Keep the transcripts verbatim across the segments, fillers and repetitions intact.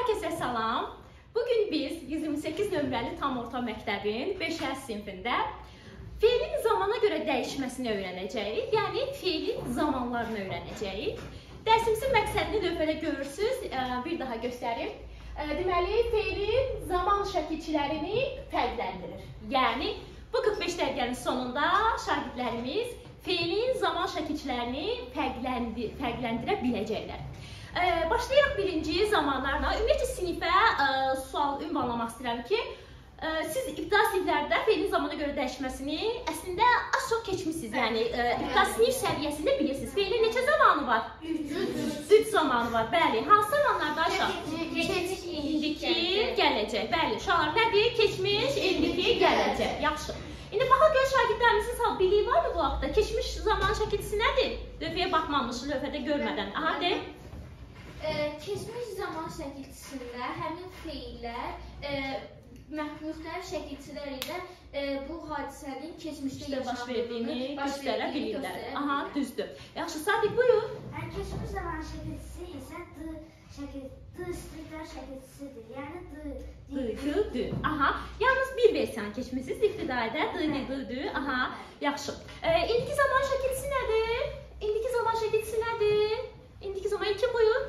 Herkese salam. Bugün biz yüz iyirmi səkkiz nömrəli tam orta məktəbin beş A sinifində feilin zamana görə dəyişməsini öyrənəcəyik. Yəni feilin zamanlarını öyrənəcəyik. Dərsimizin məqsədini lövhədə görürsünüz. Bir daha göstərim. Deməli, feilin zaman şəkilçilərini fərqləndirir. Yəni bu qırx beş dəqiqənin sonunda şagirdlərimiz feilin zaman şəkilçilərini fərqləndir fərqləndirə biləcəklər. Ee, başlayaq birinci zamanlarla. Ümumiyyətlə sinifə e, sual ünvanlamaq istəyirəm ki, e, siz ibtidai siniflərdə feilin zamana görə dəyişməsini əslində az çox keçmişsiniz. Yəni e, ibtidai sinif səviyyəsində bilirsiniz. Feilin neçə zamanı var? üç zamanı var. Bəli. Hansı zamanlarda aşağı? Keçmiş, indiki, gələcək. Bəli. Uşaqlar nədir? Keçmiş, indiki, gələcək. Yaxşı. İndi baxaq gör şagirdlərimizin sağ biliyi var mı bu haqda? Keçmiş zaman şəkilçisi nədir? Lövhəyə baxmamışıq, lövhədə görmədən. Aha, de. Ee, keçmiş zaman şəkilçisində həmin feillər e, müxtəlif şəkilçilər ilə e, bu hadisənin keçmişdə baş verdiyini göstərə bilirlər. Aha, düzdür. Yaxşı, Sadiq, buyur. Yəni, keçmiş zaman şəkilçisi isə D şəkil, D istiqrar şəkilçisidir. Yəni D, D, D, D. Aha, yalnız bir versiyanı keçmişsiniz ibtidaidə. D, D, D, D. Aha, yaxşı. Ee, indiki zaman şəkilçisi nədir? İndiki zaman şəkilçisi nədir? İndiki zaman iki buyur.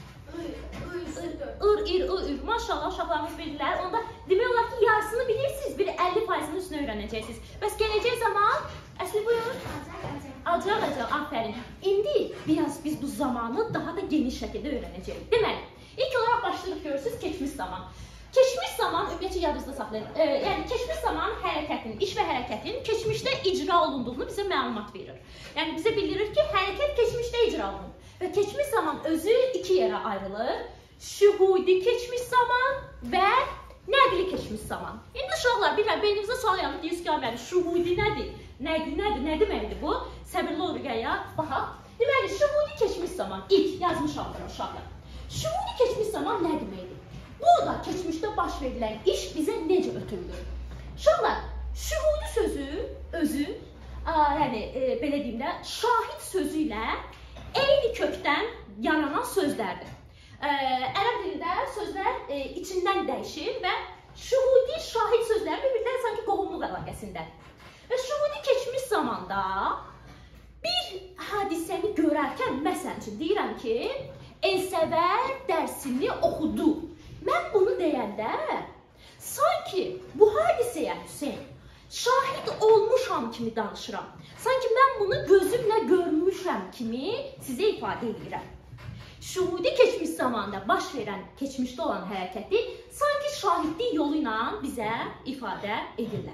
Ir, ir, ir. Maşallah uşaqlarımız bilirlər. Onda demək olar ki, yarısını bilirsiniz. Bir əlli faizinin üstünə öyrənəcəksiniz. Bəs gələcək zaman, əsli buyur. Alacaq, alacaq, aferin. İndi biraz biz bu zamanı daha da geniş şəkildə öyrənəcəyik. Deməli, ilk olaraq başlayırıq görürsünüz keçmiş zaman. Keçmiş zaman, ümumiyyətlə yadınızda saxlayın. E, yəni, keçmiş zaman hərəkətin, iş və hərəkətin keçmişdə icra olunduğunu bizə məlumat verir. Yəni, bizə bildirir ki, hərəkət keçmişdə icra olunur. Və keçmiş zaman özü iki yerə ayrılır. Şühudi keçmiş zaman və nəqli keçmiş zaman. İndi uşaqlar, bilirlər, beynimizdə sual yanır, deyirsiniz ki, bəli, şühudi nədir? Nəqli nədir? Nə deməkdir bu? Səbirli olur gəyə, baxaq. Deməli, şühudi keçmiş zaman, ilk yazmışamdır uşaqlar. Şühudi keçmiş zaman nə deməkdir? Burada keçmişdə baş verilən iş bizə necə ötürülür? Uşaqlar, şühudi sözü özü, a, yəni, e, belə deyim də, şahid sözü ilə eyni kökdən yaranan sözlərdir. Ə, ərəb dilində sözlər e, içindən dəyişir və şühudi, şahid sözləri bir-birdən sanki qohumluq əlaqəsindədir. Və şühudi keçmiş zamanda bir hadisəni görərkən, məsəl üçün deyirəm ki, Elsəvər dərsini oxudu. Mən bunu deyəndə, sanki bu hadisəyə Hüseyn, şahid olmuşam kimi danışıram. Sanki mən bunu gözümlə görmüşəm kimi sizə ifadə edirəm. Şühudi keçmiş zamanda baş verən, keçmişdə olan hərəkəti sanki şahidlik yolu ilə bizə ifadə edirlər.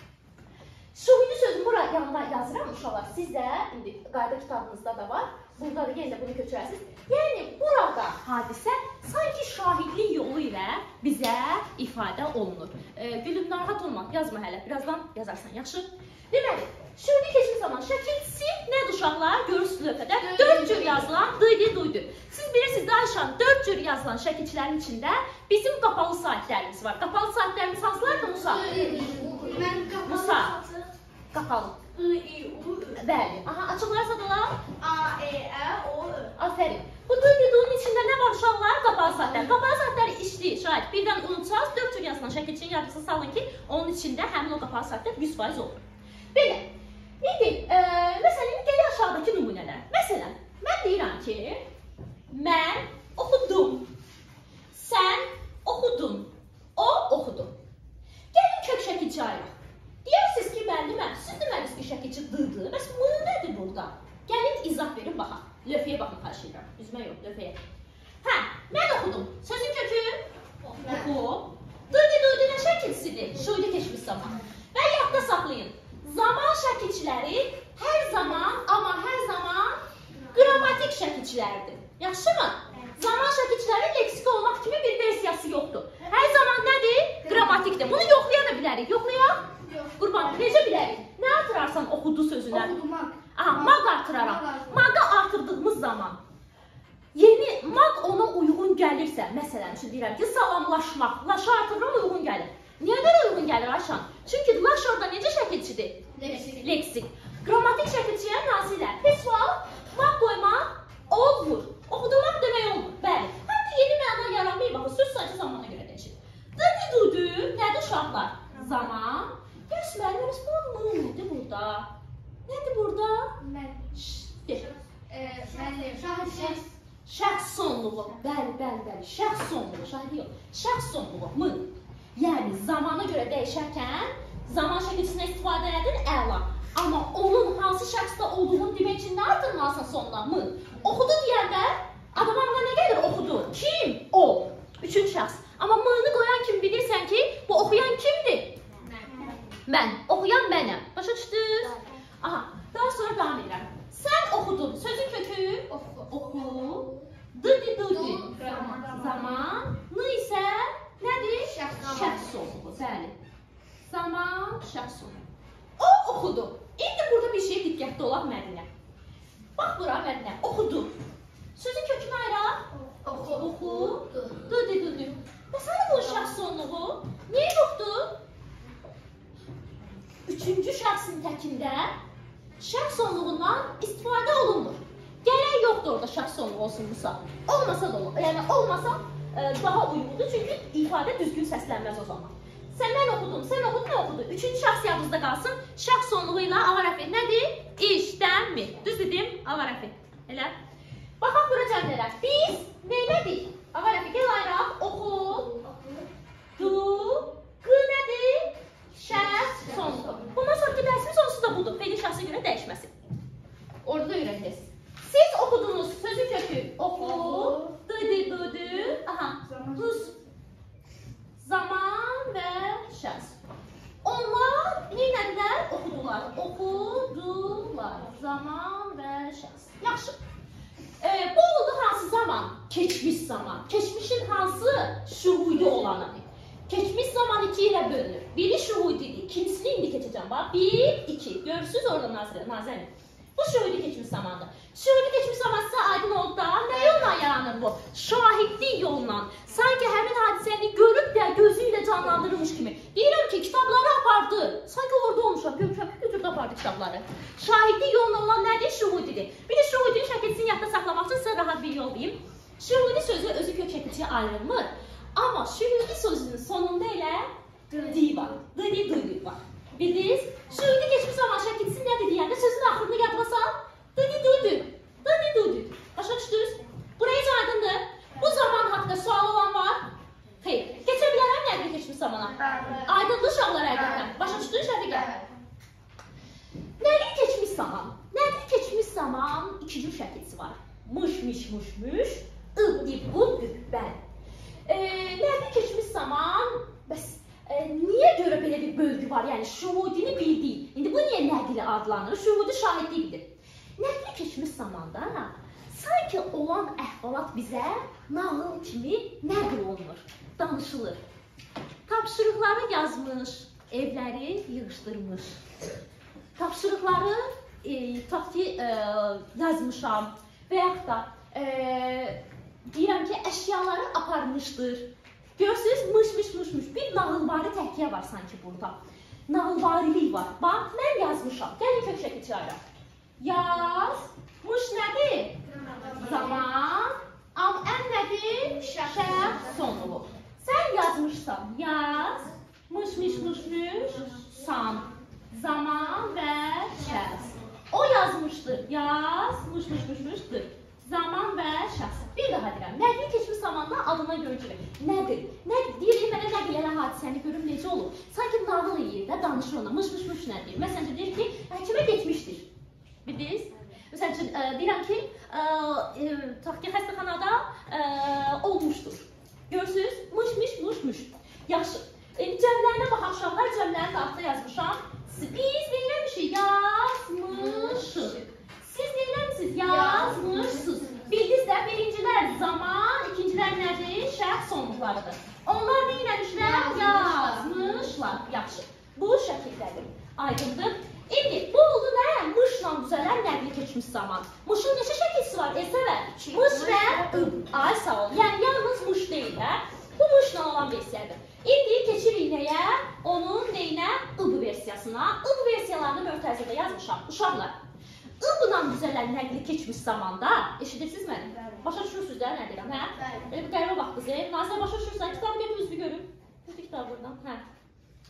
Şühudi sözünü bura yanına yazıram uşaqlar. Siz də, indi qayda kitabınızda da var. Burada da yenə də bunu köçürəsiniz. Yəni, burada hadisə sanki şahidlik yolu ilə bizə ifadə olunur. E, Gülüm, narahat olma, yazma hələ. Birazdan yazarsan, yaxşı? Deməli, şühudi keçmiş zaman şəkilçisi nədir uşaqlar? Görürsünüz lövhədə. Dörd cür yazılan dıydı, duydu. Siz bilirsiniz, Ayşan, dörd cür yazılan şəkilçilərin içində bizim qapalı saatlərimiz var. Qapalı saatlərimiz hansılardır, Musa? Musa. Qapalı. Bəli. Aha, açıqlarsa da lan? A, E, Ə, O, Ö. Aferin. Bu duyduğun içində nə var uşaqlar? Qapalı saatlər. Qapalı saatləri işləyir, şahid. Birdən unutsanız, dörd cür yazılan şəkilçinin yarısını salın ki, onun içində həmin o qapalı saatlər yüz faiz olur. Belə. İndi, e, məsələn, gəlir aşağıdakı nümunələr. Məsələn, mən deyirəm ki, mən oxudum, sən oxudun, o oxudu. Gəlin kök şəkilçi ayıraq. Deyirsiniz ki, müəllimə, siz deməlisiniz ki, şəkilçi dı-dı. Bəs bu nədir burada? Gəlin izah verin, baxaq. Lövhəyə baxın, xahiş edirəm. Üzmə yox, lövhəyə. Hə, mən oxudum. Sözün kökü? Oxu. Dı-dı-dı-dı nə şəkilçisidir? Şühudi keçmiş zaman. Və yadda saxlayın. Zaman şəkilçiləri hər zaman, amma hər zaman qrammatik şəkilçilərdir. Yaxşımı? Zaman şəkilçiləri leksik olmaq kimi bir versiyası yoxdur. Hər zaman nədir? Qrammatikdir. Bunu yoxlaya da bilərik. Yoxlayaq? Qurban, necə bilərik? Nə artırarsan oxudu sözünə? Oxudumaq. Aha, maq artıraram. Mağı artırdığımız zaman yeni maq ona uyğun gəlirsə, məsələn üçün deyirəm ki, salamlaşmaq, laşa artırıram uyğun gəlir. Niyə görə uyğun gəlir Ayşan? Çünki laş orada necə şəkilçidir? Leksik. Leksik. Qrammatik şəkilçiyə nazilər. Heç vaxt maq qoymaq olmur. Oxudumaq demək olmur. Bəli. Hətta yeni məna yaranmayıb. Baxın, söz uşaqlar? Zaman. Görürsün, mənim bu nədir burada? Nədir burada? Şəxs sonluğu. Bəli, bəli, bəli. Şəxs sonluğu. Şahidi yox. Şəxs sonluğu. M. Yəni, zamana görə dəyişərkən zaman şəkilçisindən istifadə edin, əla. Amma onun hansı şəxsdə olduğunu demək üçün nə artırmalısın sonuna? M. Oxudu deyəndə, adam ağına nə gəlir? Oxudu. Kim? O. Üçüncü şəxs. Amma M-ni qoyan kim bilirsən ki, bu oxuyan kimdir? Mən. Oxuyan mənəm. Başa düşdünüz? Aha. Daha sonra davam edirəm. Sən oxudun. Sözün kökü oxu. Dıdı dıdı. Zaman. N isə nədir? Şəxs sonluğu. Bəli. Zaman, şəxs sonluğu. O oxudu. İndi burada bir şey diqqətli olaq Mədinə. Bax bura Mədinə. Oxudu. Sözün kökünü ayıraq. Oxu. Oxu. Dıdı dıdı. Bəs hani bu şəxs sonluğu? Niyə yoxdur? Üçüncü şəxsin təkində şəxs sonluğundan istifadə olunmur. Gərək yoxdur orada şəxs sonluğu olsunmuşsa. Olmasa da olur. Yəni olmasa e, daha uyğundur. Çünki ifadə düzgün səslənməz o zaman. Sən mən oxudum, sən oxudun, nə oxudu? Üçüncü şəxs yadınızda qalsın. Şəxs sonluğu ilə avarəfi nədir? İşləmir. Düz dedim, avarəfi. Elə. Baxaq bura cəmlərə. Biz neylədik? Avarəfi gəl ayıraq. Oxu. Du. Qı nədir? Şəxs sonluğu. Bundan sonraki dərsimiz onsuz da budur. Fe'lin şəxsə görə dəyişməsi. Orada da öyrənəcəksiniz. Siz oxudunuz sözün kökü. Oxu. Dıdı dıdı. Aha. Rus. Zaman və şəxs. Onlar neylədilər? Oxudular. Oxudular. Zaman və şəxs. Yaxşı. Ee, bu oldu hansı zaman? Keçmiş zaman. Keçmişin hansı şuhudi olanı? Keçmiş zaman iki ilə bölünür. Biri şuhudidir. İkincisini indi keçəcəm. Bax, bir, iki. Görürsünüz orada Nazənin. Bu şuhudi keçmiş zamandır. Şuhudi keçmiş zaman sizə aydın oldu da, nə yolla yaranır bu? Şahidlik yolla. Sanki həmin hadisəni görüb də gözü ilə canlandırılmış kimi. Deyirəm ki, kitabları apardı. Sanki orada olmuşam. Görürəm ki, götürdü apardı kitabları. Şahidlik yolla olan nədir? Şuhudidir. Bir də şuhudinin şəkilçisini yadda saxlamaq üçün sizə rahat bir yol deyim. Şuhudi sözü özü kök şəkilçiyə ayrılmır. Amma şuhudi sözünün sonunda elə di var. Dıdi dıdi var. Bildiniz? Şuhudi keçmiş zaman şəkilçisi nədir deyəndə sözün axırını yadına sal. Dıdi dıdi. Dıdi dıdi. Başa düşdünüz? Buraya hiç aydındır. Bu zaman haqqında sual olan var? Xeyr. Keçə bilərəm nədir keçmiş zamana? Aydındır uşaqlar əydinlər. Başa düşdünüz Şəfiqə? Nədir keçmiş zaman? Nədir keçmiş zaman? İkinci şəkilçisi var. Mış, miş, mış, mış. Ib, ib, bu, ib, bən. E, nədir keçmiş zaman? Bəs e, niyə görə belə bir bölgü var? Yəni şuhudini bildik. İndi bu niyə nəqli adlanır? Şuhudi şahidlikdir. Nəqli keçmiş zamanda sanki olan əhvalat bizə nağıl kimi nəql olunur, danışılır. Tapşırıqları yazmış, evləri yığışdırmış. Tapşırıqları e, tutaq ki, e, yazmışam və yaxud da e, deyirəm ki, əşyaları aparmışdır. Görürsünüz, mış, mış, mış, mış. Bir nağılvari təhkiyə var sanki burada. Nağılvarilik var. Bax, mən yazmışam. Gəlin kök şəkil çağıraq. Yazmış nədir? Zaman. Am ən nədir? Şəxs sonluğu. Sən yazmışsan. Yaz. Mış, mış, mış, mış. San. Zaman və şəxs. O yazmışdır. Yaz. Mış, mış, mış, mışdır. Zaman və şəxs. Bir daha deyirəm. Nəqli keçmiş zamanda adına görə ki, nədir? Nədir? Deyir, mənə nəql elə hadisəni görüm necə olur? Sanki nağıl eləyir də, danışır ona. Mış, mış, mış nədir? Məsələn, deyir ki, həkimə getmişdir. Bildiniz? Məsələn üçün, deyirəm ki, tutaq ki, xəstəxanada olmuşdur. Görürsünüz? Mış, mış, mış, mış. Yaxşı. Cəmlərinə baxaq uşaqlar, cəmlərin altında yazmışam. Biz dinləmişik, yazmışıq. Siz dinləmişsiniz, yazmışsınız. Bildiniz də, birincilər zaman, ikincilər nədir? Şəxs sonluqlarıdır. Onlar dinləmişlər, yazmışlar. Yaxşı. Bu şəkildədir. Aydındır. İndi, bu oldu nə? Mışla düzələn nəqli keçmiş zaman. Mışın neçə şəkilçisi var? Elsəvər. Mış və ıb. Ay, sağ ol. Yəni, yalnız mış deyil, hə? Bu mışla olan versiyadır. İndi keçirik nəyə? Onun neyinə? Ib versiyasına. Ib versiyalarını mörtəzədə yazmışam. Uşaqlar. Ibla düzələn nəqli keçmiş zamanda, eşidirsiniz məni? Başa düşürsünüz də, nə deyirəm, hə? Belə bir qəribə vaxtınız, Nazirə başa düşürsən, kitabı görürsünüz, bir görün. Götür kitabı buradan, hə?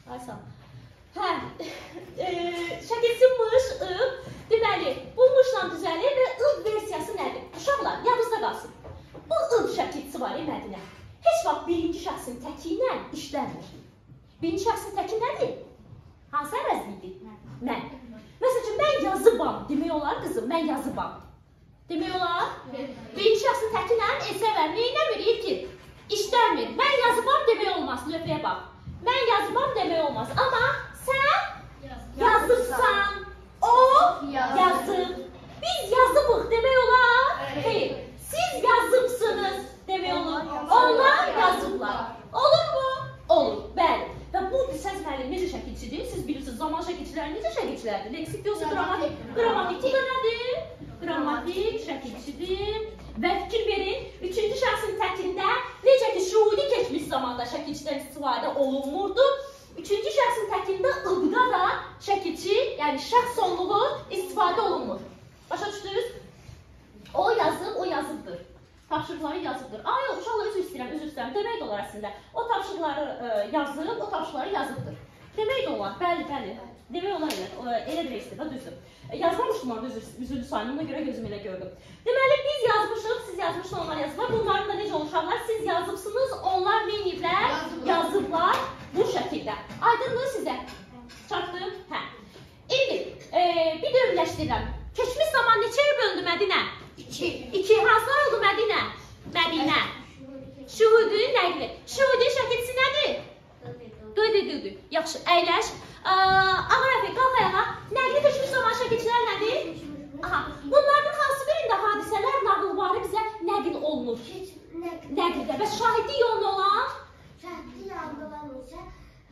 Ay sağ ol. Hə, e, şəkilçinmiş, ıq. Deməli, bu mışla düzəlir və ıq versiyası nədir? Uşaqlar, yadınızda qalsın. Bu ıq şəkilçisi var ya Mədinə. Heç vaxt birinci şəxsin təki ilə işləmir. Birinci şəxsin təki nədir? Hansı əvəzlidir? Mən. Məsəl üçün, mən yazıbam. Demək olar qızım, mən yazıbam. Demək olar? Birinci şəxsin təki ilə əsəvər neynəmir ki? İşləmir. Mən yazıbam demək olmaz. Lövhəyə bax. Mən yazıbam demək olmaz. Amma sən yazıbsan. O yazıb. Biz yazıbıq demək olar. Xeyr. Siz yazıbsınız demək olur. Onlar yazıblar. Olurmu? Olur. Bəli. Və bu səs müəllimi necə şəkilçidir? Siz bilirsiniz, zaman şəkilçiləri necə şəkilçilərdir? Leksik yoxsa qrammatik? Qrammatik da nədir? Qrammatik şəkilçidir. Və fikir verin, üçüncü şəxsin təkində necə ki, şuhudi keçmiş zamanda şəkilçidən istifadə olunmurdu. Üçüncü şəxsin təkində ıqda da şəkilçi, yəni şəxs sonluğu istifadə olunmur. Başa düşdünüz? O yazıb, o yazıbdır. Tapşırıqları yazıbdır. Ay, yox, uşaqlar üzr istəyirəm, üzr istəyirəm. Demək də olar əslində. O tapşırıqları e, yazıb, o tapşırıqları yazıbdır. Demək də olar, bəli, bəli. Demək olar elə, elə də istəyir, düzdür. E, yazmamışdım orada üzrlü sayını, ona görə gözüm elə gördüm. Deməli, biz yazmışıq, siz yazmışsınız, onlar yazıblar. Bunların da necə oluşarlar? Siz yazıbsınız, onlar neyiblər? Yazıblar bu şəkildə. Aydındır sizə? Çatdım? Hə. İndi, e, bir də övləşdirirəm. Keçmiş zaman neçəyə bölündü Mədinə? İki. İki. Hansılar oldu Mədinə? Mədinə. Şuhudi nəqli. Şuhudi şəkilçisi nədir? Duydu, duydu. Yaxşı, əyləş. Ağa Rəfi, qalq ayağa. Nəqli keçmiş zaman şəkilçilər nədir? Aha. Bunlardan hansı birində hadisələr nağılları bizə nəql olunur? Nəqlidə. Və şahidlik yolunu olan? Şahidlik yolunu olan isə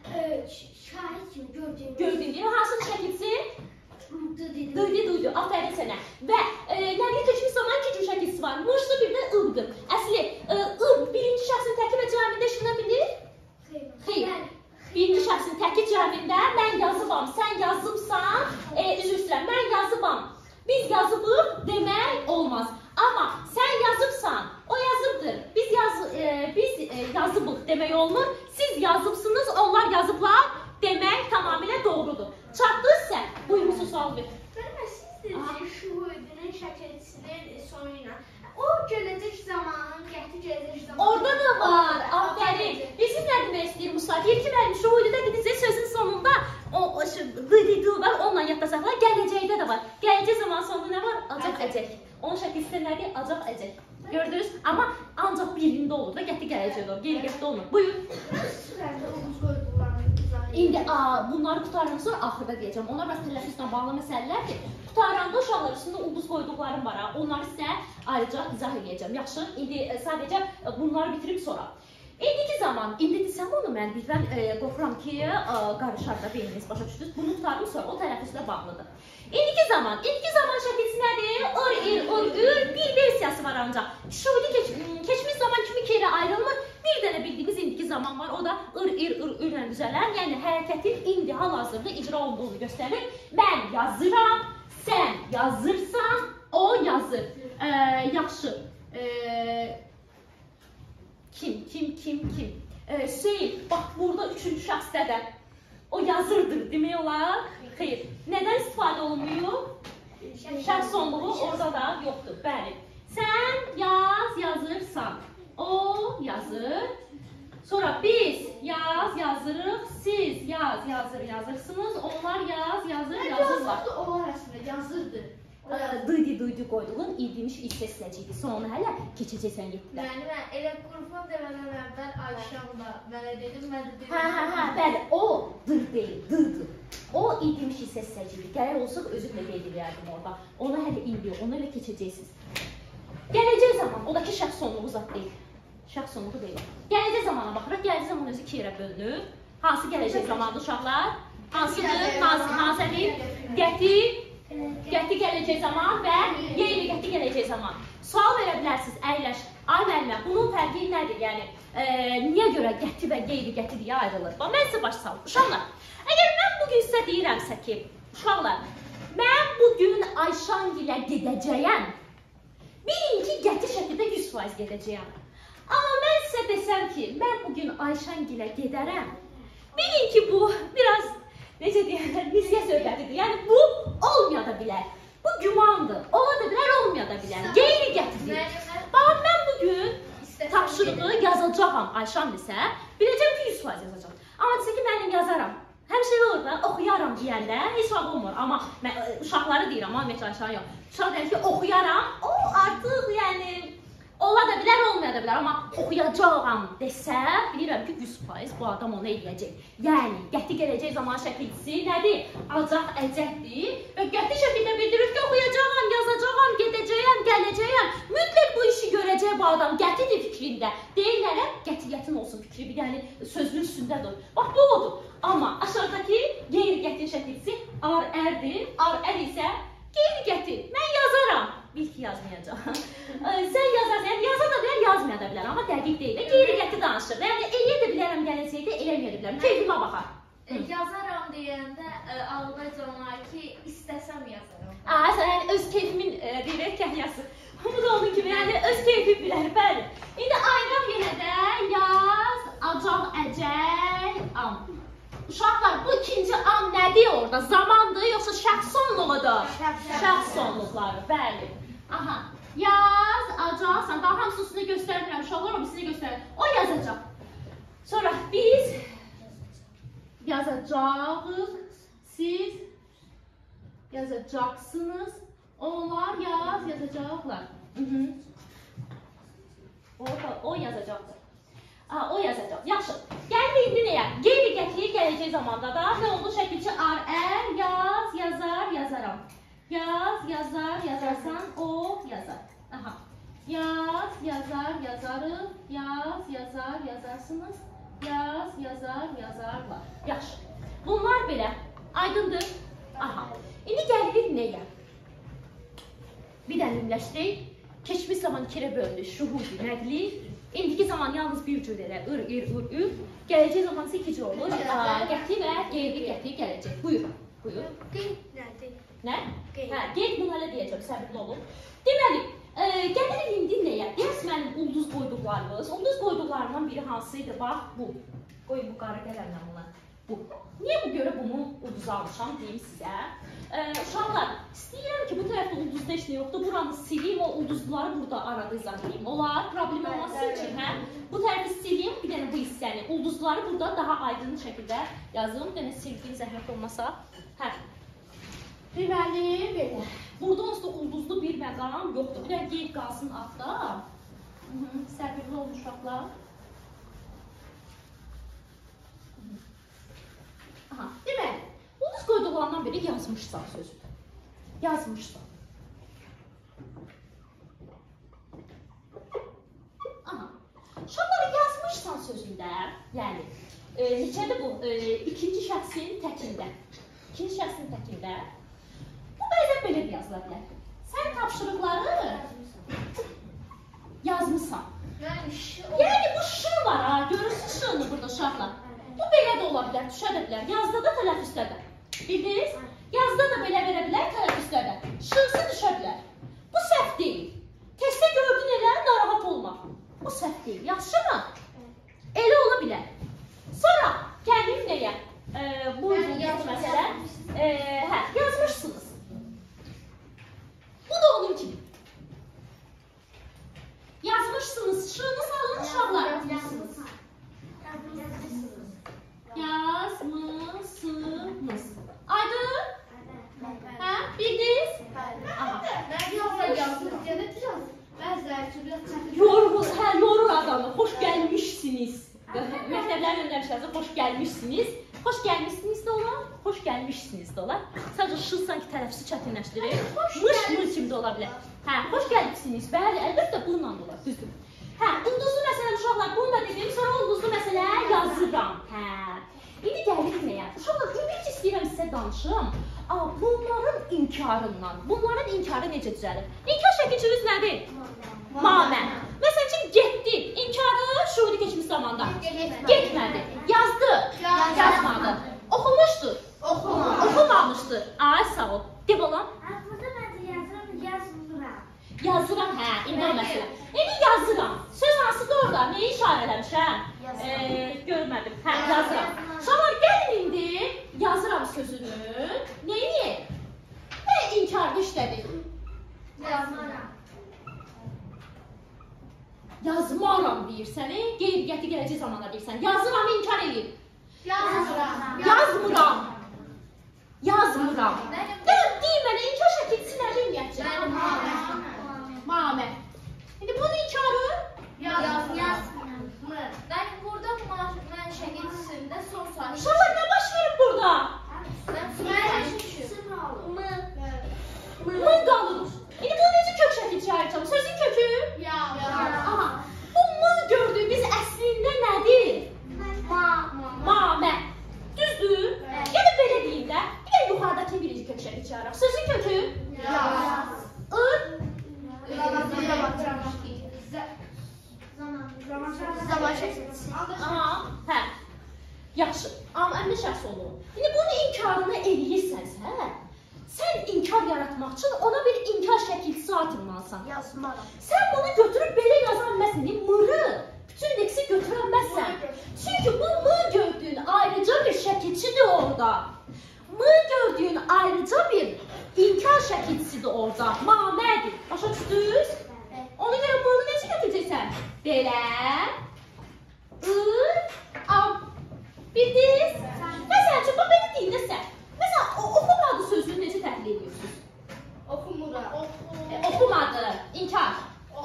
şahid kimi gördüyüm. Gördüyüm deyil. Hansıdır şəkilçisi? Duydu, duydu, duydu. Aferin sənə. Və e, nəqli keçmiş zaman iki cür şəkilçisi var. Muşlu bir də ıqdır. Əsli, e, ıq birinci şəxsin təki və cəmində işinə bilir? Xeyr. Birinci şəxsin təki cəmində mən yazıbam, sən yazıbsan, e, üzr istəyirəm, mən yazıbam. Biz yazıbıq demək olmaz. Amma sən yazıbsan, o yazıbdır. Biz, yaz, e, biz e, yazıbıq demək olmur. Siz yazıbsınız, onlar yazıblar demək tamamilə doğrudur. Çatdınızsa, buyurun sual ver. Bəlkə siz dediniz şuhudinin şəkilçisinin sonu ilə. O gələcək zamanın, qəti gələcək zamanın. Orada da var, aferin. Bizim nə demək istəyir Musa? Deyir ki, mənim şuhudidə gidəcək sözün sonunda o, o dı-dı-dı var, onunla yadda saxlar. Gələcəkdə də var. Gələcək zaman sonunda nə var? Acaq əcək. Onun şəkilçisi nədir? Acaq əcək. Gördünüz? Amma ancaq birində olur da, qəti gələcək olur. Qeyri-qəti olmur. Buyur. İndi a, bunları qutardan sonra axırda deyəcəm. Onlar biraz tələffüzlə bağlı məsələlərdir. Qutaranda uşaqlar üstündə ulduz qoyduqlarım var. Onları sizə ayrıca izah edəcəm. Yaxşı, indi e, sadəcə e, bunları bitirib sonra. İndiki zaman, indi desəm onu mən birdən e, qorxuram ki, e, qarışar da beyniniz, başa düşdünüz. Bunu qutardım sonra, o tələffüzlə bağlıdır. İndiki zaman, indiki zaman şəkilçisi nədir? Ir, ir, ır, ür, bir versiyası var ancaq. Şuhudi keç, keçmiş zaman kimi kere ayrılmır. Bir dənə bildiyimiz indiki zaman var, o da ır, ir, ır, ürlə düzələn, yəni hərəkətin indi hal-hazırda icra olduğunu göstərir. Mən yazıram, sən yazırsan, o yazır. Ee, yaxşı. Ee, kim, kim, kim, kim? Ee, Hüseyin, bax burada üçüncü şəxsdədir. O yazırdır, demək olar. Xeyr. Nədən istifadə olunmuyor? Şəxs sonluğu orada da yoxdur. Bəli. Sən yaz, yazırsan. O yazır. Sonra biz yaz, yazırıq. Siz yaz, yazır, yazırsınız. Onlar yaz, yazır, yazırlar. Onlar əslində yazırdı. Duydu, duydu qoyduğun idilmiş istəsiləcəkdir. Sonra hələ keçəcəksən yetdilə. Yəni, mən elə qrupam demədən əvvəl Ayşəmla mənə dedim, mən də dedim. Hə, hə, hə, bəli, o dır deyil, dırdır. O idilmiş istəsiləcəkdir. Gələr olsaq özü də qeyd edərdim orada. Ona hələ indi, ona elə keçəcəksiniz. Gələcək zaman, o da ki, şəxs sonluğu zat deyil. Şəxs sonluğu deyil. Gələcək zamana baxıraq, gələcək zaman özü iki yerə bölünür. Hansı gələcək zamandır uşaqlar? Hansıdır? Hansı əlir? Qəti, qəti gələcək zaman və qeyri-qəti gələcək zaman. Sual verə bilərsiniz, əyləş. Ay müəllimə, bunun fərqi nədir? Yəni, e, niyə görə qəti və qeyri-qəti deyə ayrılır? Bax, mən sizə baş salım. Uşaqlar, əgər mən bugün sizə deyirəmsə ki, uşaqlar, mən bugün Ayşangilə gedəcəyəm, bilin ki, qəti şəkildə yüz faiz gedəcəyəm. Amma mən sizə desəm ki, mən bugün Ayşangilə gedərəm, Bilin ki bu biraz necə deyirlər, nisiyə söhbətidir. Yəni bu olmaya da bilər. Bu gümandır. Ola da bilər, olmaya da bilər. Qeyri gətirir. Bax, mən bugün tapşırığı yazacağam Ayşan desə, biləcəm ki, yüz faiz yazacağam. Amma desə ki, mənim yazaram. Həmişə olur da, oxuyaram deyəndə heç vaxt olmur. Amma mən uşaqları deyirəm, amma heç Ayşan yox. Uşaq deyir ki, oxuyaram, o artıq yəni ola da bilər, olmaya da bilər. Amma oxuyacağam desə, bilirəm ki, yüz faiz bu adam onu eləyəcək. Yəni, qəti gələcək zaman şəkilçisi nədir? Acaq, əcəkdir və qəti şəkildə bildirir ki, oxuyacağam, yazacağam, gedəcəyəm, gələcəyəm. Mütləq bu işi görəcək bu adam, qətidir fikrində. Deyirlərə, qətiyyətin olsun fikri, bir dəni sözün üstündədir. Bax, bu odur. Amma aşağıdakı qeyri-qəti şəkilçisi ar-ərdir, ar-ər isə qeyri-qəti. Mən yazaram. Bil ki, yazmayacaq. Sən yazarsan, yaza da bilər, yazmaya da bilər. Amma dəqiq deyil də, qeyri-qəti danışır. Yəni, eləyə də bilərəm gələcəkdə, eləməyə da bilərəm. Keyfimə baxar. Yazaram deyəndə ağlayacam ki, istəsəm yazaram. Aa, sən öz keyfimin deyirək kəhyası. Bu da onun kimi, yəni öz keyfim bilər, bəli. İndi ayıraq yenə də yaz, acaq, əcək, am. Uşaqlar, bu ikinci am nədir orada? Zamandır, yoxsa şəxs sonluğudur? Şəxs sonluqları, bəli. Aha, yaz, acaqsan, daha hamısı üstünə göstərmirəm, uşaqlar, o birisini göstərir. O yazacaq. Sonra biz yazacağıq, siz yazacaqsınız, onlar yaz, yazacaqlar. O yazacaqdır. O yazacaq. Yaxşı. Gəlir indi nəyə? Qeyri-qəti gələcək zamanda da nə oldu? Şəkilçi ar, ər, yaz, yazar, yazaram. Yaz, yazar, yazarsan, o yazar. Aha. Yaz, yazar, yazarıq. Yaz, yazar, yazarsınız. Yaz, yazar, yazarlar. Yaxşı. Bunlar belə. Aydındır. Aha. İndi gəlirik nəyə? Bir dənə ümləşdirək. Keçmiş zaman ikirə bölünür. Şuhudi, nəqli. İndiki zaman yalnız bir cür elə, ır, ir, ur, ür. Gələcək zaman isə iki cür olur. Qəti və qeyri-qəti gələcək. Buyur, buyur. Qeyd nədir? Nə? Qeyd. Hə, qeyd bunu hələ deyəcəm, səbirli olun. Deməli, gəlirik indi nəyə? Deyəs mənim ulduz qoyduqlarımız. Ulduz qoyduqlarından biri hansıydı? Bax, bu. Qoyun bu qara qələmlə buna. Bu. Niyə bu görə bunu ulduza almışam, deyim sizə? Uşaqlar, istəyirəm ki, bu tərəfdə ulduzda heç nə yoxdur. Buranı sileyim, o ulduzları burada arada izah edeyim. Olar, problem olması üçün, hə? Bu tərəfi sileyim, bir dənə bu hissəni. Ulduzları burada daha aydın şəkildə yazım. Bir dənə sildiyin zəhmət olmasa. Hə. Deməli, belə. Burada onsuz da ulduzlu bir məqam yoxdur. Bir dənə qeyd qalsın altda. Səbirli olun uşaqlar. Aha, deməli, ulduz qoyduqlarından biri yazmışsan sözüdür. Yazmışsan. Aha, uşaqları yazmışsan sözündə, yəni, e, neçədir bu? E, ikinci şəxsin təkində. İkinci şəxsin təkində. Bu bəzən belə bir yazıla bilər. Sən tapşırıqları yazmışsan. Yəni, bu ş var ha, görürsün ş-nı burada uşaqlar. Bu belə də ola bilər, düşə də bilər. Yazda da, tələfüzdə də. Bildiniz? Yazda da belə verə bilər, tələfüzdə də. Şınsı düşə bilər. Bu səhv deyil. Testdə gördün elə, narahat olma. Bu səhv deyil. Yaxşı mı? Elə ola bilər. Sonra, gəlim nəyə? Bu məsələ. Hə, yazmışsınız. Bu da onun kimi. Yazmışsınız. Şını salın uşaqlar. Yazmışsınız. Yazmışsınız. Aydın? Hə? Bildiniz? Aha. Yorulur, hə, yorur adamı. Xoş gəlmişsiniz. Məktəblərin öndəmişlərsə xoş gəlmişsiniz. Xoş gəlmişsiniz də olar, xoş gəlmişsiniz də olar. Sadəcə şı sanki tələffüzü çətinləşdirir. Mış mır kimi də ola bilər. Hə, xoş gəlmişsiniz. Bəli, əlbəttə bununla da olar, düzdür. Hə, ulduzlu məsələ uşaqlar, bunu da dedim, sonra ulduzlu məsələ yazıram. Hə. İndi gəlirik nəyə? Uşaqlar, ümid istəyirəm sizə danışım. Bunların inkarından, bunların inkarı necə düzəlir? İnkar şəkilçimiz nədir? Mamən. Məsələn ki, getdi. İnkarı şuhudi keçmiş zamanda. Getmədi. Yazdı. Yazmadı. Oxumuşdur. Oxumamışdır. Ay, sağ ol. Deyib olan? Burada məncə yazıram, yazmıram. Yazıram, hə, indi o məsələ. İndi yazıram. Söz hansıdır orada? Neyi işarə eləmişəm? Görmədim. Hə, yazıram. Şama sözünün neyi? Və inkarlı işlədik. Yazmaram. Yazmaram deyirsən, qeyriyyəti gələcək zamanda deyirsən. Yazıram, inkar eləyir. Yazmıram. Yazmıram. Yazmıram. Deyim mənə, inkar şəkilçisi nədir ümumiyyətcə? Mamə. İndi bunun inkarı? Yazmıram. Ben burada mən şəkilçisində son saniyə. Uşaqlar nə baş verir burada? Mən Mın qalır. İndi bunu necə kök şəkilçi ayıracağım? Sözün kökü? Aha. Bu mın gördüyümüz əslində nədir? Mamə. Düzdür? Ya da belə deyim də, bir də yuxarıdakı birinci kök şəkilçi ayıraq. Sözün kökü? I? Zaman şəkilçisi. Aha, hə. Yaxşı, amma əmrə şəxs olur. İndi bunu inkarını eləyirsənsə, sən inkar yaratmaq üçün ona bir inkar şəkilçisi atılmalısan. Yazmaram. Sən bunu götürüb belə yazan məsələni mırı, bütün leksi götürənməzsən. Çünki bu mı gördüyün ayrıca bir şəkilçidir orada. Mı gördüyün ayrıca bir inkar şəkilçisidir orada. Mamədir. Başa düşdünüz? Ona görə mını necə götürəcəksən? Belə. I, am. Bildiniz? Məsələn üçün, bax belə deyim də sən. Məsələn, oxumadı sözünü necə təhlil ediyorsunuz? Oxumuram. E, oxumadı, inkar.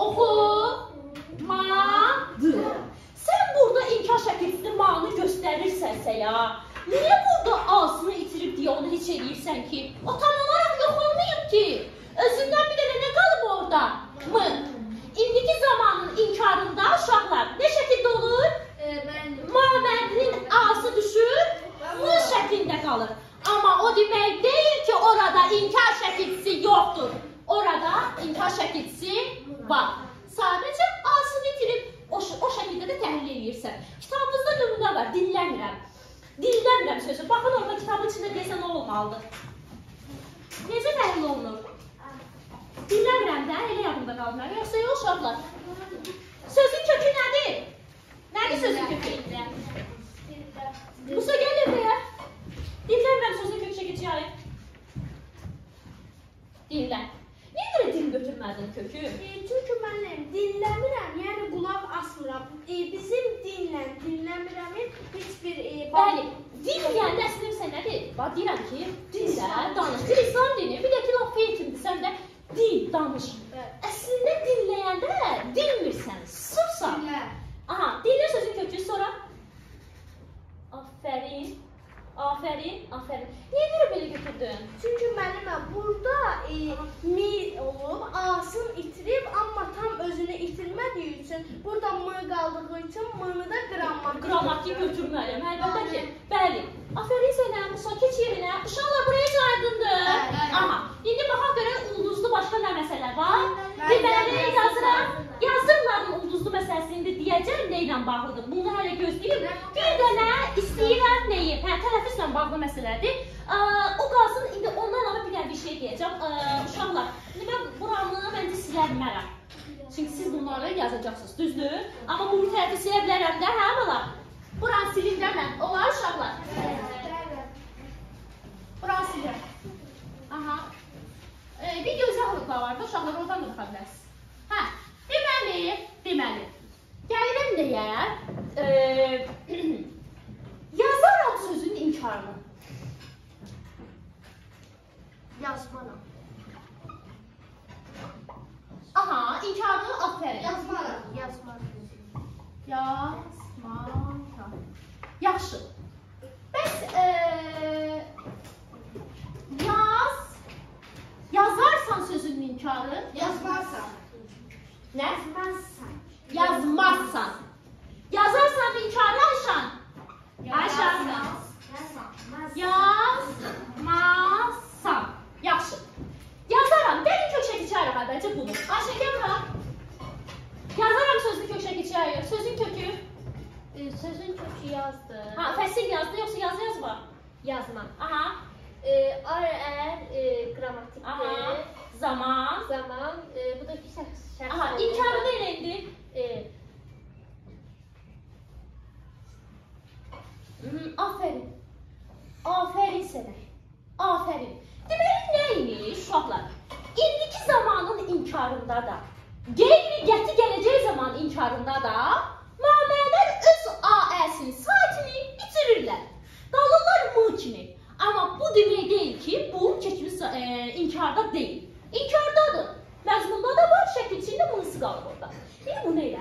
Oxumadı. Sən burada inkar şəkilçisi manı göstərirsənsə ya, niyə burada A'sını itirib deyə onu heç eləyirsən ki? O tam olaraq yox olmayıb ki. Özündən bir dənə nə qalıb orada? Mı? İndiki zamanın inkarında uşaqlar nə şəkildə olur? Mamədinin A'sı düşür, mı şəklində qalır. Amma o demək deyil ki, orada inkar şəkilçisi yoxdur. Orada inkar şəkilçisi var. Sadəcə A'sını itirib o, o şəkildə də təhlil edirsən. Kitabımızda nümunə var, dinləmirəm. Dinləmirəm sözü. Baxın orada kitabın içində deyəsən nə olmalıdır? Necə təhlil olunur? Dinləmirəm də, elə yadımda qalmır. Yoxsa yox uşaqlar. Sözün kökü nədir? Nədir sözün kökü? Musa gəl buraya. Dinləmirəm sözün kökü şəkilçi ayıb. Dinlə. Niyə görə dil götürmədin kökü? E, çünki mənim dinləmirəm, yəni qulaq asmıram. E, bizim dinlə, dinləmirəmin heç bir... E, Bəli, dil yəni əslində nədir? Bax, deyirəm ki, dillə danış. Dil İslam dini, bir də ki, laf eğitimdir, sən də dil, danış. Əslində dinləyəndə dinmirsən, sırsan. Aha, dinlə sözün kökü, sonra. Afərin, afərin, afərin. Niyə görə belə götürdün? Çünki mənim burada e, mi olub, A'sını itirib, amma tam özünü itirmədiyi üçün, burada mı qaldığı üçün mını da qrammatik. Qrammatik götürməliyəm, əlbəttə ki. Bəli. Afərin sənə, Musa, keç yerinə. Uşaqlar buraya aydındır. Aha, indi baxa görə ulduzlu başqa nə məsələ var? Deməli, yazıram. Yazırların ulduzlu məsələsində deyəcəm nə ilə bağlıdır. Bunu hələ gözləyib. Bir dənə istəyirəm nəyi? Hə, tələffüzlə bağlı məsələdir. O qalsın, indi ondan ama bir dənə bir şey deyəcəm. Uşaqlar, indi mən buranı məncə silə bilmərəm. Çünki siz bunları yazacaqsınız, düzdür? Amma bu bir tərəfi silə bilərəm də, hə bala? Buranı silin də mən. Olar uşaqlar? Buranı silin. Aha. Bir gözəlliklər var da, uşaqlar oradan da baxa bilərsiniz. Hə, deməli, deməli. Gəlirəm deyə, yazaram sözün inkarını. Yazmaram. Aha, inkarını aferin. Yazmaram. Yazmaram. Yazmaram. Yaxşı. Bəs, yaz, yazarsan sözün inkarı. Yazmazsan. Nə? Yazmazsan. Yazmazsan. Yazarsan inkarı Ayşan. Ayşan. Yazmazsan. Yaxşı. Yazaram. Gəlin köşək içəri xəbərcə bunu. Ayşan, gəl bura. Yazaram sözün köşək içəri. Sözün kökü. Sözün kökü yazdı. Ha, fəsil yazdı, yoxsa yazı yazma? Yazma. Aha. Ar, ər, qrammatikdir. Aha. Zaman. Zaman. Bu da bir şəxs. Aha, inkarı da elə indi. Hmm, aferin. Aferin sənə. Aferin. Deməli neymiş uşaqlar? İndiki zamanın inkarında da, qeyri qəti gələcək zaman inkarında da namələr öz A-əsini, saatini bitirirlər. Qalırlar M kimi. Amma bu demək deyil ki, bu keçmiş e, inkarda deyil. İnkardadır. Məzmunda da var, şəkil içində M-sı qalır orada. İndi bu nə ilə?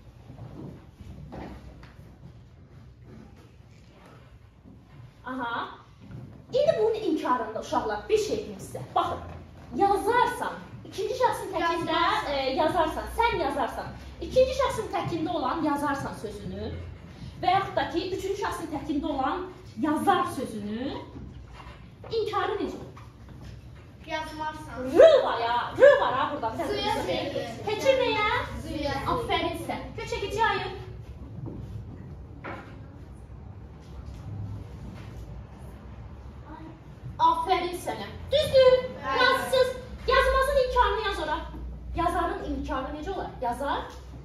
Aha. İndi bunun inkarında uşaqlar bir şey deyim sizə. Baxın, yazarsan, ikinci şəxsin təkində e, yazarsan, sən yazarsan, ikinci şəxsin təkində olan yazarsan sözünü və yaxud da ki, üçüncü şəxsin təkində olan yazar sözünü inkarı necə? Yazmazsan. R var ya, R var ha burada. Zıya çəkir. Keçir nəyə? Zıya. Aferin sizə. Göç çəkici ayır. Aferin sənə. Düzdür. Yazsız. Yazmazın inkarını yaz ora. Yazarın inkarı necə olar? Yazar.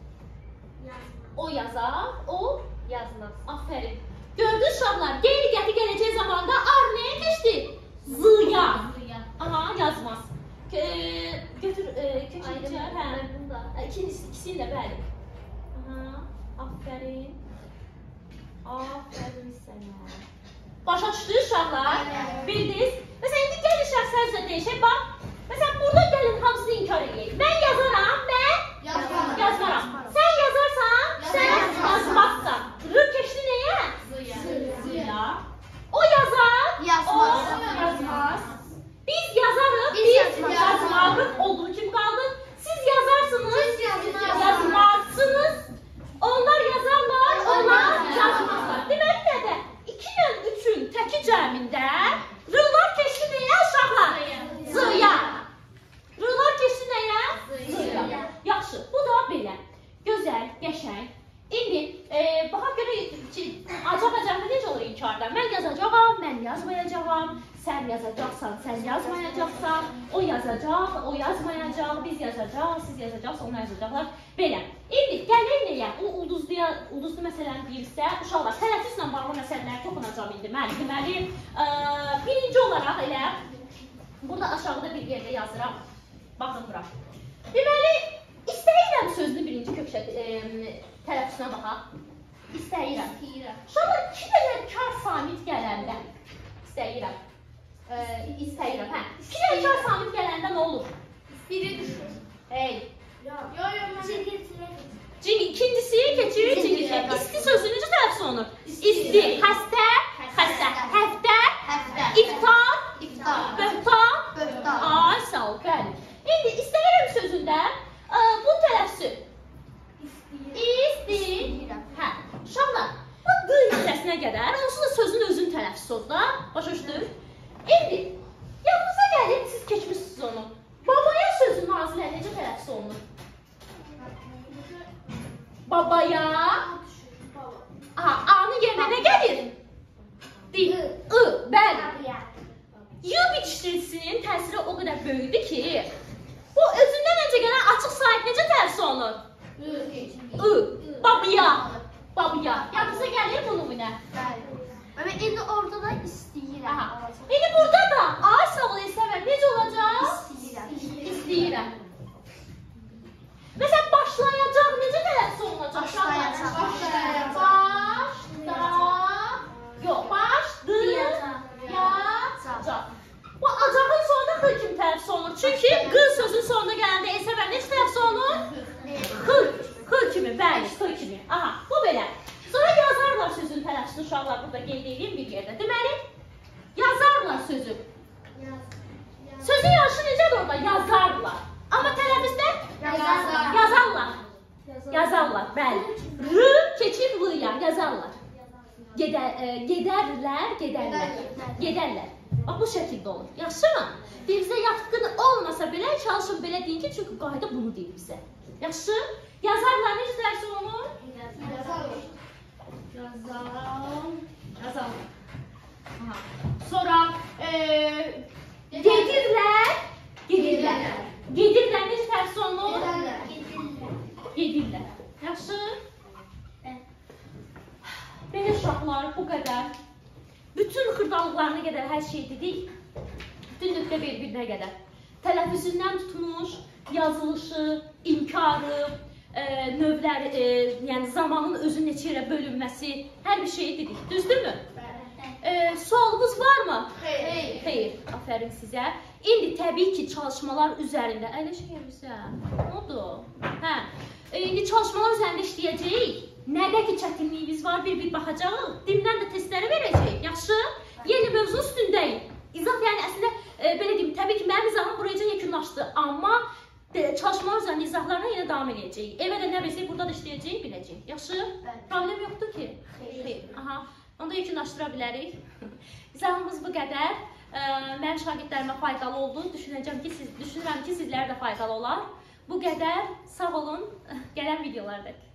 O yazar. O yazmaz. Aferin. Gördünüz uşaqlar. Qeyri qəti gələcək zamanda ar nəyə keçdi? Zıya. Aha yazmaz. Ee, götür e, keçici. Hə. İkincisi, ikisini də bəli. Aha. Aferin. Aferin sənə. Başa düşdünüz uşaqlar? Bildiniz? Məsələn, indi gəlin şəxslər üzrə deyişək, bax. Məsələn, burada gəlin hamısını inkar edək. Mən yazaram, mən Yazmaram. yazmaram. Sən yazarsan, sən yazmazsan. R keçdi nəyə? Zıya. O yazar, Yazmaz. o yazmaz. Biz yazarıq, Biz biz yazmarıq. yazmarıq. Olduğu kimi qaldı. Siz yazarsınız, Siz yazmazsınız. yazmazsınız. Onlar yazarlar, onlar yazmazlar. Deməli nədir? iki ilə üçün təki cəmində r'lar keçdi nəyə uşaqlar? Zıya. R'lar keçdi nəyə? Zıya. Yaxşı, bu da belə. Gözəl, qəşəng. İndi e, baxa görə ki, acaq-acaqda necə olur inkarda? Mən yazacağam, mən yazmayacağam. Sən yazacaqsan, sən yazmayacaqsan. O yazacaq, o yazmayacaq. Biz yazacaq, siz yazacaqsa, onlar yazacaqlar. Belə. İndi gələk nəyə? O ulduzluya, ulduzlu məsələni deyirsə, uşaqlar, tələffüzlə bağlı məsələləri toxunacağım indi. Mən deməli, e, birinci olaraq elə burada aşağıda bir yerdə yazıram. Baxın bura. Deməli, istəyirəm sözünü birinci kökşə e, tələffüzünə baxaq. İstəyirəm. Uşaqlar, iki dənə kar samit gələndə istəyirəm. E, istəyirəm, hə. İki dənə kar samit gələndə nə olur? Biri düşür. Hey. Yo yo mən. Cin ikincisi keçirir cingilçə. İsti sözü necə tələffüz olunur? İsti, xəstə, xəstə, həftə, Həftə. iftar, İftar. böhtan. Böhtan. Ay, sağ ol, bəli. İndi istəyirəm sözündə ə, bu tələffüzü. İsti. Hə, uşaqlar, bu d hissəsinə qədər, onsuz da sözün özünün tələffüzü oldu da. Başa düşdünüz? İndi, yanınıza gəlin, siz keçmişsiniz onu. Babaya sözün nazirə necə tələffüz olunur? Babaya. Aha, A-nın yerinə nə gəlir? Dil. I, bəli. Y biçicisinin təsiri o qədər böyükdür ki, bu özündən öncə gələn açıq sahib necə tələffüz olunur? I, babaya. Babaya. Yanınıza gəlir bu nümunə. Ama indi orada da istəyirəm. Aha. İndi burada da A sağlı istəməm necə olacaq? İstəyirəm. İstəyirəm. Məsələn, başlayacaq necə tələffüz olunacaq? Başlayacaq. Başlayacaq. Başda. Yox, başlayacaq. Bu acağın sonunda x kimi tələffüz olunur. Çünki q sözün sonuna gələndə e səbər necə tələffüz olunur? X. X kimi, bəli, x kimi. Aha, bu belə. Sonra yazarlar sözün tələffüzünü uşaqlar burada qeyd edeyim bir yerdə. Deməli, yazarlar sözü. Sözün yaşı necədir orada? Yazarlar. Amma tələffüzdə? Yazarlar. Yazarlar. Yazarlar, bəli. R keçir l-ya, yazarlar. Gedə, e, gedərlər, gedərlər. Gedərlər. Bax, bu şəkildə olur. Yaxşı mı? Dilimizə yatqın olmasa belə, çalışın belə deyin ki, çünki qayda bunu deyir bizə. Yaxşı? Yazarlar necə dərsi olunur? Yazarlar. Yazar. Yazarlar. Aha. Sonra e, gedirlər. Gedirlər. Gedirlər necə dərsi olunur? Gedirlər. Yaxşı? Belə uşaqlar, bu qədər. Bütün xırdalıqlarına qədər hər şey dedik. Bütün nöqtə vergülünə qədər. Tələffüzündən tutmuş, yazılışı, imkarı, e, növləri, e, yəni zamanın özü neçə yerə bölünməsi, hər bir şeyi dedik. Düzdürmü? E, sualımız varmı? Xeyr. Xeyr. Aferin sizə. İndi təbii ki, çalışmalar üzərində əyləşəyimizə. Odur. Hə. E, indi çalışmalar üzərində işləyəcəyik. Nədə ki çətinliyimiz var, bir-bir baxacağıq. Dimdən də testləri verəcəyik. Yaxşı? Yeni mövzu üstündəyik. İzah, yəni əslində e, belə deyim, təbii ki, mənim izahım buraya yekunlaşdı, amma e, çalışmalar üzərində izahlarına yenə davam edəcəyik. Evə də nə bilsək, burada da işləyəcəyik, biləcəyik. Yaxşı? Bəli. Problem yoxdur ki? Xeyr. Aha. Onu da yekunlaşdıra bilərik. İzahımız bu qədər. E, mənim şagirdlərimə faydalı oldu. Düşünəcəm ki, siz, düşünürəm ki, sizlərə də faydalı olar. Bu qədər. Sağ olun. Gələn videolardakı.